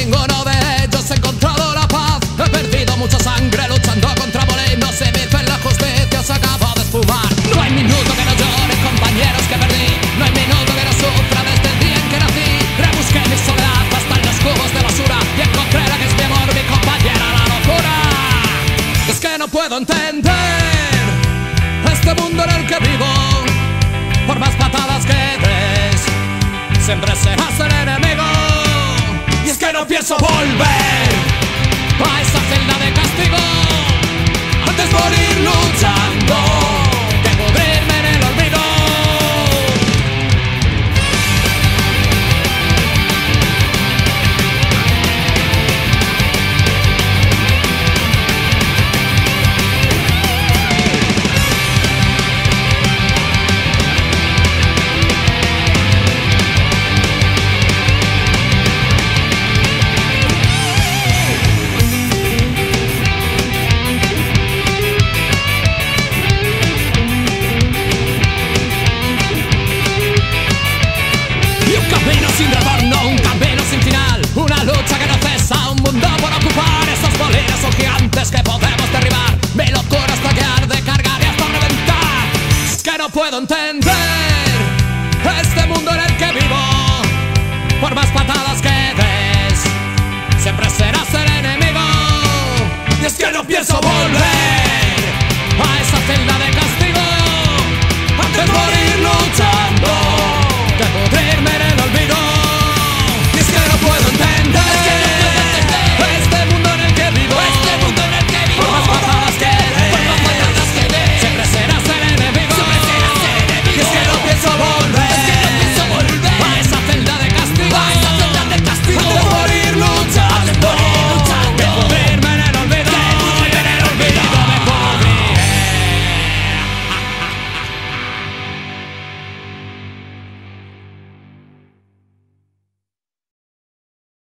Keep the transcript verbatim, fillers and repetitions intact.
ninguno de ellos he encontrado la paz. He perdido mucha sangre luchando contra molinos y mi fe en la justicia se acaba de esfumar. No hay minuto que no llore, compañeros que perdí. No hay minuto que no sufra desde el día en que nací. Rebusqué mi soledad hasta en los cubos de basura y encontré la que es mi amor, mi compañera, la locura. Es que no puedo entender este mundo en el que vivo. Por más patadas que des, siempre serás el enemigo. Y es que no pienso volver a esa celda de castigo. Antes morir luchando que pudrirme en el olvido. Sin retorno, un camino sin final, una lucha que no cesa, un mundo por ocupar. Esos molinos son gigantes que podemos derribar. Mi locura hasta que arde, cargar y hasta reventar. Es que no puedo entender